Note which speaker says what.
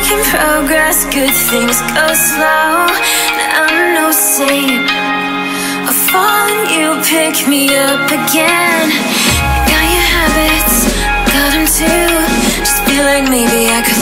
Speaker 1: Making progress, good things go slow. And I'm no saint. I fall and you pick me up again. You got your habits, got them too. Just feel like maybe I could